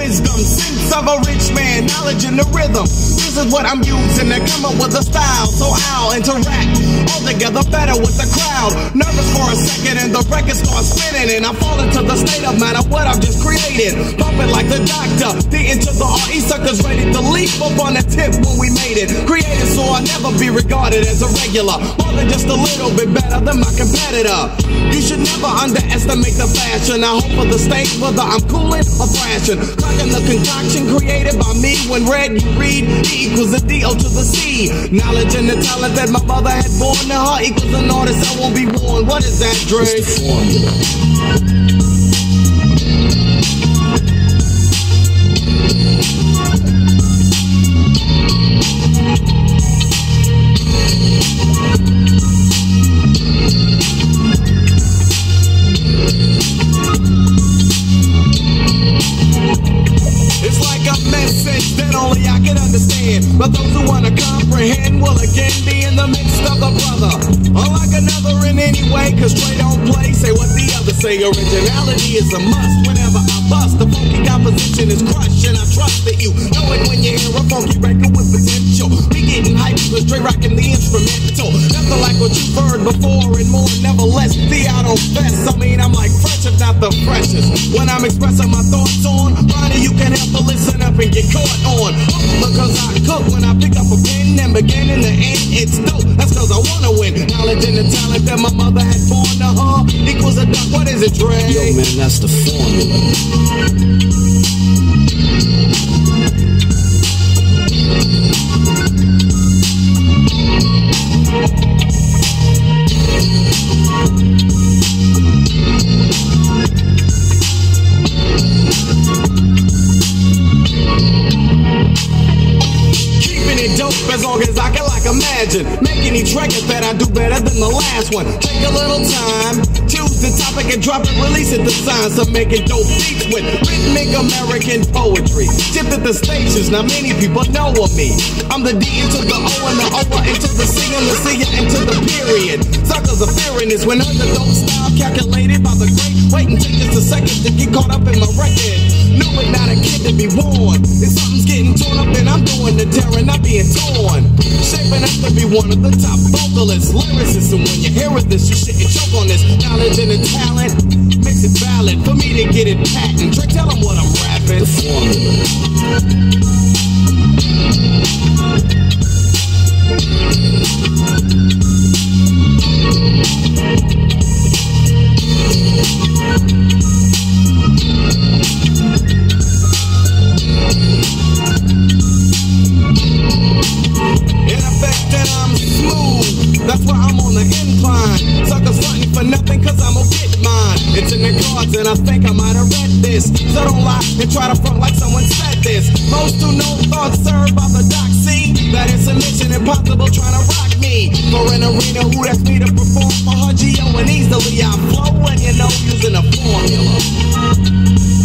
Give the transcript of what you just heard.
Wisdom, sense of a rich man, knowledge in the rhythm. This is what I'm using to come up with a style, so I'll interact all together better with the crowd. Nervous for a second and the record starts spinning, and I fall into the state of mind of what I've just created. Bumping like the doctor, the into the RE suckers ready to leap up on the tip when we made it. Created so I'll never be regarded as a regular, more than just a little bit better than my competitor. You should never underestimate the fashion. I hope for the stage whether I'm coolin' or thrashing. Clocking the concoction created by me. When read, you read, E equals a D-O to the C. Knowledge and the talent that my mother had born to her equals an artist I won't be born. What is that, Dre? It's the formula. It's like a message that only I can understand, but those who wanna comprehend will again be in the midst of a brother. Unlike another in any way, cause Trey don't play, say what the others say. Originality is a must whenever I bust. The funky composition is crushed, and I trust that you know it when you hear a funky record with potential. We getting hyped with Trey rocking the instrumental. Nothing like what you've heard before and more, nevertheless. The I don't fess, I mean I'm like fresh if not the freshest. When I'm expressing my thoughts on Ronnie, you can help but listen up and get caught on. Because I cook when I pick up a pen and begin in the end, it's dope. That's cause I wanna win. Knowledge and the talent that my mother had born to her equals a duck. What is it, Dre? Yo, man, that's the formula. As long as I can like imagine making each record that I do better than the last one. Take a little time, choose the topic and drop it, release it. The signs of making dope beats with rhythmic American poetry. Tipped at the stations, now many people know of me. I'm the D into the O and the O into the C and the C into the period. Suckers are fearing this when under dope style calculated by the great. Waiting take just a second to get caught up in my record. Knew it, not a kid to be warned. If something's getting torn up, then I'm doing the tearing, not being torn. Shaping up to be one of the top vocalists, lyricists, and when you hear this, you shouldn't choke on this. Knowledge and the talent makes it valid for me to get it patent. Trey, tell them what I'm rapping. The formula. That's why I'm on the incline. Suckers frontin' for nothing cause I'ma get mine. It's in the cards and I think I might have read this. So don't lie and try to front like someone said this. Most do no thoughts served by the doc. See, that it's a mission impossible trying to rock me. For an arena who asked me to perform for her G.O. and easily I flow and you know using a formula.